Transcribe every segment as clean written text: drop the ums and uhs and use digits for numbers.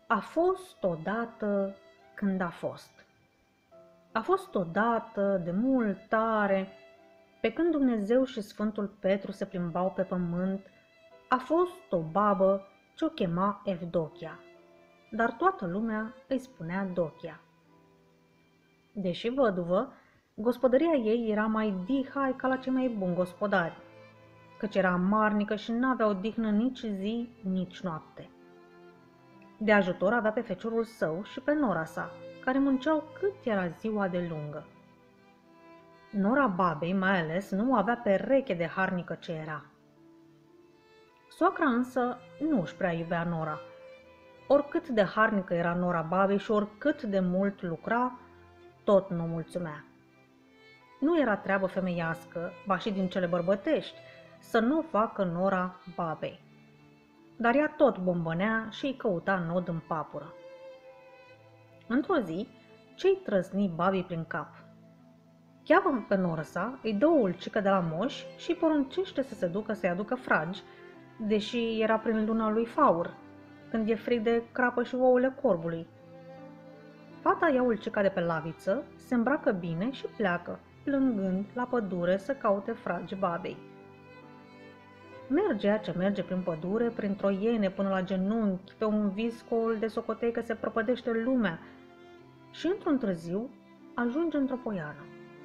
A fost odată când a fost. A fost odată, de mult tare, pe când Dumnezeu și Sfântul Petru se plimbau pe pământ, a fost o babă ce o chema Evdochia, dar toată lumea îi spunea Dochia. Deși văduvă, gospodăria ei era mai dihai ca la cei mai buni gospodari, căci era amarnică și n-avea odihnă nici zi, nici noapte. De ajutor avea pe feciorul său și pe nora sa, care munceau cât era ziua de lungă. Nora babei, mai ales, nu avea pereche de harnică ce era. Soacra însă nu își prea iubea nora. Oricât de harnică era nora babei și oricât de mult lucra, tot nu mulțumea. Nu era treabă femeiască, ba și din cele bărbătești, să nu o facă nora babei. Dar ea tot bombănea și îi căuta nod în papură. Într-o zi, ce-i trăsni babii prin cap? Cheamă pe noră sa, îi dă o ulcică de la moș și îi poruncește să se ducă să-i aducă fragi, deși era prin luna lui Faur, când e frig de crapă și ouăle corbului. Fata ia ulcica de pe laviță, se îmbracă bine și pleacă, plângând la pădure să caute fragi babei. Merge ce merge prin pădure, printr-o iene până la genunchi, pe un viscol de socotei că se prăpădește lumea și într-un târziu ajunge într-o poiană.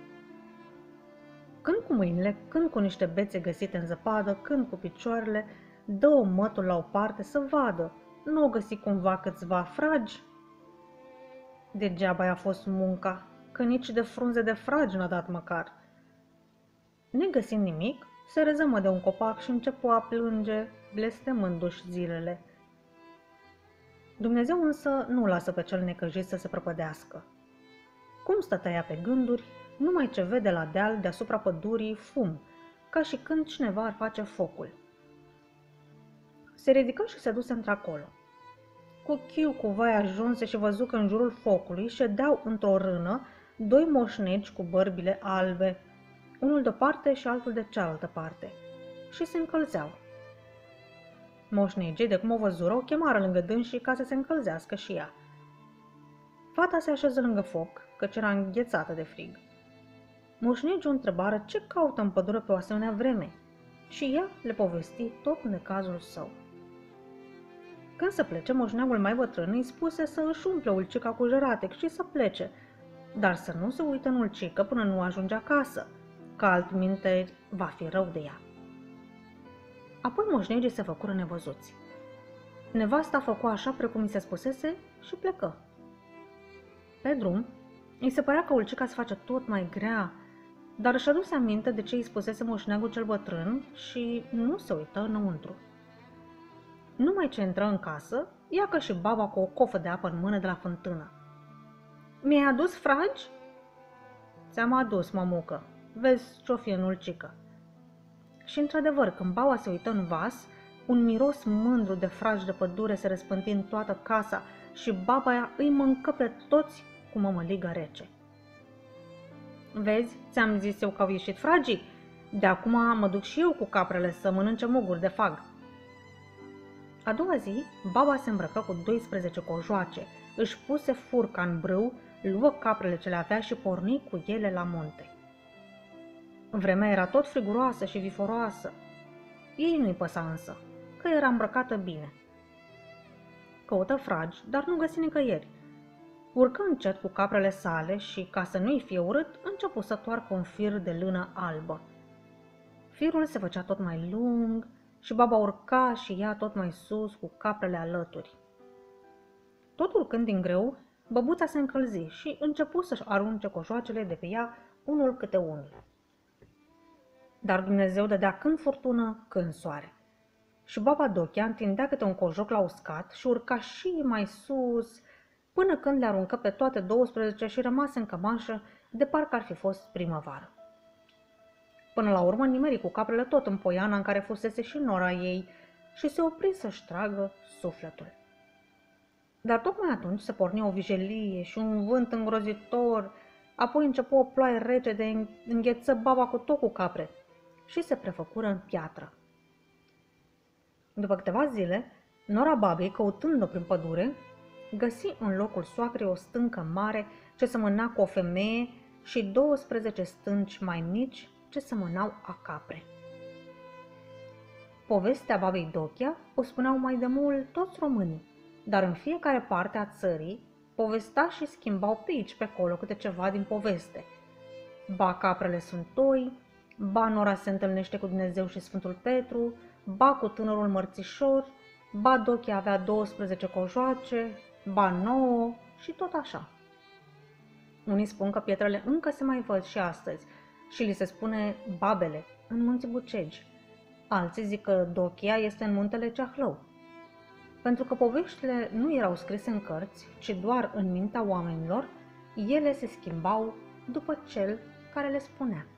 Când cu mâinile, când cu niște bețe găsite în zăpadă, când cu picioarele, dă-o mătul la o parte să vadă, nu o găsi cumva câțiva fragi? Degeaba i-a fost munca, că nici de frunze de fragi n-a dat măcar. Negăsind nimic, se rezămă de un copac și începu a plânge, blestemându-și zilele. Dumnezeu însă nu lasă pe cel necăjit să se prăpădească. Cum stătea ea pe gânduri, numai ce vede la deal deasupra pădurii fum, ca și când cineva ar face focul. Se ridică și se duse într-acolo. Cu chiu cu vai ajunse și văzu că în jurul focului ședeau într-o rână doi moșnegi cu bărbile albe, unul de o parte și altul de cealaltă parte, și se încălzeau. Moșnegii, de cum o văzură, o chemară lângă dânsii ca să se încălzească și ea. Fata se așeză lângă foc, căci era înghețată de frig. Moșnegii o întrebară ce caută în pădure pe o asemenea vreme și ea le povesti tot necazul său. Când să plece, moșneagul mai bătrân îi spuse să își umple ulcica cu jăratec și să plece, dar să nu se uite în ulcică până nu ajunge acasă, că altminte va fi rău de ea. Apoi moșnegii se făcură nevăzuți. Nevasta făcu așa precum i se spusese și plecă. Pe drum, îi se părea că ulcica se face tot mai grea, dar își aduse aminte de ce îi spusese moșneagul cel bătrân și nu se uită înăuntru. Numai ce intră în casă, ia că și baba cu o cofă de apă în mână de la fântână. Mi-ai adus fragi? Ți-am adus, mămucă. Vezi ce-o fi în ulcică. Și într-adevăr, când baba se uită în vas, un miros mândru de fragi de pădure se răspânti în toată casa și baba ea îi mâncă pe toți cu mămăligă rece. Vezi, ți-am zis eu că au ieșit fragii? De acum mă duc și eu cu caprele să mănânce muguri de fag. A doua zi, baba se îmbrăcă cu 12 cojoace, își puse furca în brâu, luă caprele ce le avea și porni cu ele la munte. Vremea era tot friguroasă și viforoasă. Ei nu-i păsa însă, că era îmbrăcată bine. Căută fragi, dar nu găsi nicăieri. Urcă încet cu caprele sale și, ca să nu-i fie urât, începu să toarcă un fir de lână albă. Firul se făcea tot mai lung și baba urca și ea tot mai sus cu caprele alături. Tot urcând din greu, băbuța se încălzi și începu să-și arunce cojoacele de pe ea unul câte unul. Dar Dumnezeu dădea când furtună, când soare. Și baba Dochia întindea câte un cojoc la uscat și urca și mai sus, până când le aruncă pe toate 12 și rămase în cămașă de parcă ar fi fost primăvară. Până la urmă nimeri cu caprele tot în poiana în care fusese și nora ei și se opri să-și tragă sufletul. Dar tocmai atunci se porni o vijelie și un vânt îngrozitor, apoi începu o ploaie rece de îngheță baba cu tot cu capre și se prefăcură în piatră. După câteva zile, nora babei, căutând-o prin pădure, găsi în locul soacrei o stâncă mare ce semăna cu o femeie și 12 stânci mai mici ce semănau a capre. Povestea babei Dochia o spuneau mai de mult toți românii, dar în fiecare parte a țării povestea și schimbau pe aici pe acolo câte ceva din poveste. Ba caprele sunt toi, ba Nora se întâlnește cu Dumnezeu și Sfântul Petru, ba cu tânărul mărțișor, ba Dochia avea 12 cojoace, ba 9 și tot așa. Unii spun că pietrele încă se mai văd și astăzi și li se spune Babele, în Munții Bucegi. Alții zic că Dochia este în muntele Ceahlău. Pentru că poveștile nu erau scrise în cărți, ci doar în mintea oamenilor, ele se schimbau după cel care le spunea.